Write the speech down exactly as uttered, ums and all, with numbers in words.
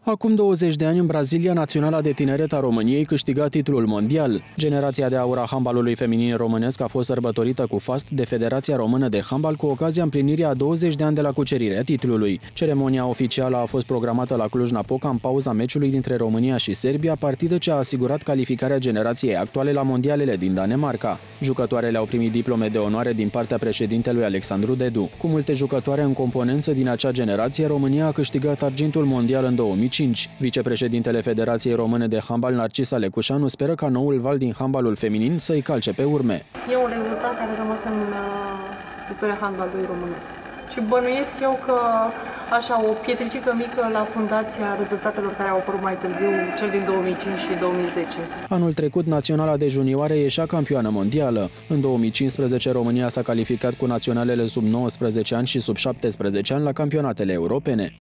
Acum douăzeci de ani, în Brazilia, Naționala de Tineret a României câștiga titlul mondial. Generația de aur a handbalului feminin românesc a fost sărbătorită cu fast de Federația Română de Handbal cu ocazia împlinirii a douăzeci de ani de la cucerirea titlului. Ceremonia oficială a fost programată la Cluj-Napoca în pauza meciului dintre România și Serbia, partidă ce a asigurat calificarea generației actuale la mondialele din Danemarca. Jucătoarele au primit diplome de onoare din partea președintelui Alexandru Dedu. Cu multe jucătoare în componență din acea generație, România a câștigat argintul mondial în două mii cinci. Vicepreședintele Federației Române de Handbal, Narcisa Lecușanu, speră ca noul val din handbalul feminin să-i calce pe urme. E un rezultat care a rămas în uh, istoria handbalului românesc. Și bănuiesc eu că așa o pietricică mică la fundația rezultatelor care au apărut mai târziu, cel din două mii cinci și două mii zece. Anul trecut, Naționala de Junioare ieșea campioană mondială. În două mii cincisprezece, România s-a calificat cu naționalele sub nouăsprezece ani și sub șaptesprezece ani la campionatele europene.